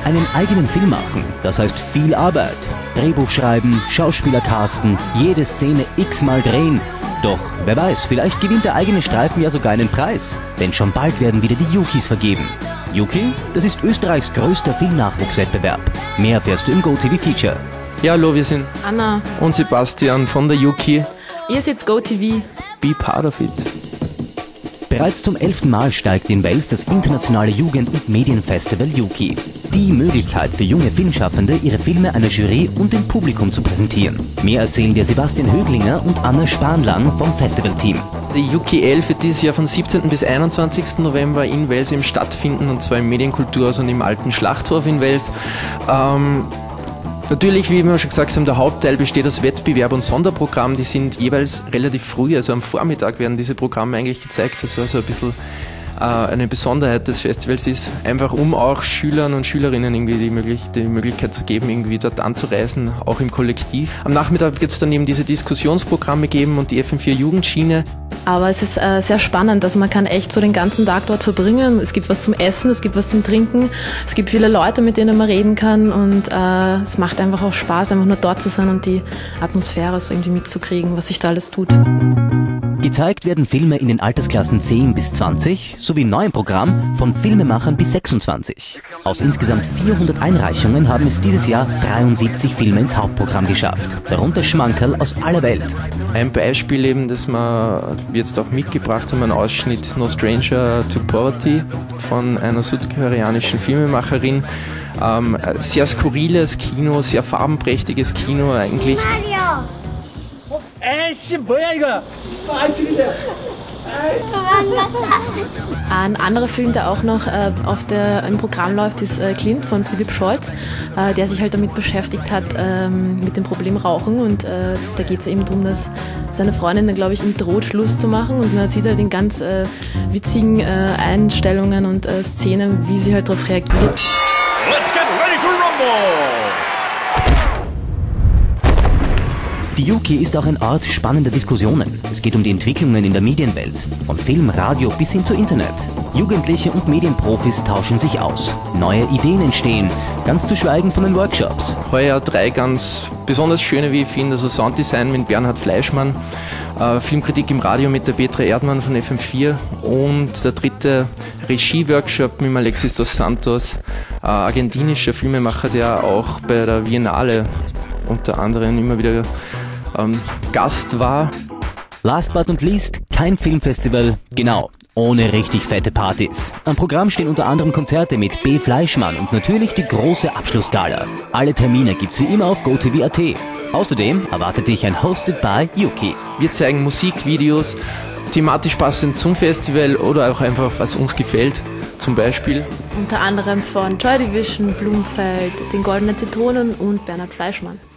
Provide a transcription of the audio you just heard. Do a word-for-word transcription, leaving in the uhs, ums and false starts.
Einen eigenen Film machen, das heißt viel Arbeit. Drehbuch schreiben, Schauspieler casten, jede Szene x-mal drehen. Doch wer weiß, vielleicht gewinnt der eigene Streifen ja sogar einen Preis. Denn schon bald werden wieder die Jukis vergeben. Juki, das ist Österreichs größter Filmnachwuchswettbewerb. Mehr erfährst du im GoTV-Feature. Ja, hallo, wir sind Anna und Sebastian von der Juki. Ihr seht GoTV. Be part of it. Bereits zum elften Mal steigt in Wales das internationale Jugend- und Medienfestival Juki. Die Möglichkeit für junge Filmschaffende, ihre Filme einer Jury und dem Publikum zu präsentieren. Mehr erzählen dir Sebastian Höglinger und Anna Spanlan vom Festivalteam. Die Juki elf wird dieses Jahr von siebzehnten bis einundzwanzigsten November in Wales eben stattfinden, und zwar im Medienkulturhaus und im alten Schlachthof in Wales. Ähm, Natürlich, wie wir schon gesagt haben, der Hauptteil besteht aus Wettbewerb und Sonderprogramm. Die sind jeweils relativ früh, also am Vormittag werden diese Programme eigentlich gezeigt, was also ein bisschen äh, eine Besonderheit des Festivals ist. Einfach um auch Schülern und Schülerinnen irgendwie die, möglich die Möglichkeit zu geben, irgendwie dort anzureisen, auch im Kollektiv. Am Nachmittag wird es dann eben diese Diskussionsprogramme geben und die F M vier Jugendschiene. Aber es ist äh, sehr spannend, also man kann echt so den ganzen Tag dort verbringen. Es gibt was zum Essen, es gibt was zum Trinken, es gibt viele Leute, mit denen man reden kann, und äh, es macht einfach auch Spaß, einfach nur dort zu sein und die Atmosphäre so irgendwie mitzukriegen, was sich da alles tut. Gezeigt werden Filme in den Altersklassen zehn bis zwanzig sowie ein neues Programm von Filmemachern bis sechsundzwanzig. Aus insgesamt vierhundert Einreichungen haben es dieses Jahr dreiundsiebzig Filme ins Hauptprogramm geschafft, darunter Schmankerl aus aller Welt. Ein Beispiel eben, das wir jetzt auch mitgebracht haben, ein Ausschnitt No Stranger to Poverty von einer südkoreanischen Filmemacherin. Ähm, sehr skurriles Kino, sehr farbenprächtiges Kino eigentlich. Ein anderer Film, der auch noch äh, auf der, im Programm läuft, ist äh, Clint von Philipp Scholz, äh, der sich halt damit beschäftigt hat, ähm, mit dem Problem Rauchen, und äh, da geht es eben darum, dass seine Freundin dann, glaube ich, ihm droht, Schluss zu machen, und man sieht halt in ganz äh, witzigen äh, Einstellungen und äh, Szenen, wie sie halt darauf reagiert. Let's get ready to rumble! Die Juki ist auch ein Ort spannender Diskussionen. Es geht um die Entwicklungen in der Medienwelt, von Film, Radio bis hin zu Internet. Jugendliche und Medienprofis tauschen sich aus. Neue Ideen entstehen, ganz zu schweigen von den Workshops. Heuer drei ganz besonders schöne, wie ich finde, also Sounddesign mit Bernhard Fleischmann, äh, Filmkritik im Radio mit der Petra Erdmann von F M vier und der dritte Regie-Workshop mit Alexis dos Santos, äh, argentinischer Filmemacher, der auch bei der Biennale unter anderem immer wieder ähm, Gast war. Last but not least, kein Filmfestival, genau, ohne richtig fette Partys. Am Programm stehen unter anderem Konzerte mit B. Fleischmann und natürlich die große Abschlussgala. Alle Termine gibt's wie immer auf GoTV Punkt at. Außerdem erwartet dich ein Hosted by Juki. Wir zeigen Musikvideos, thematisch passend zum Festival oder auch einfach, was uns gefällt. Zum Beispiel Unter anderem von Joy Division, Blumfeld, den Goldenen Zitronen und Bernhard Fleischmann.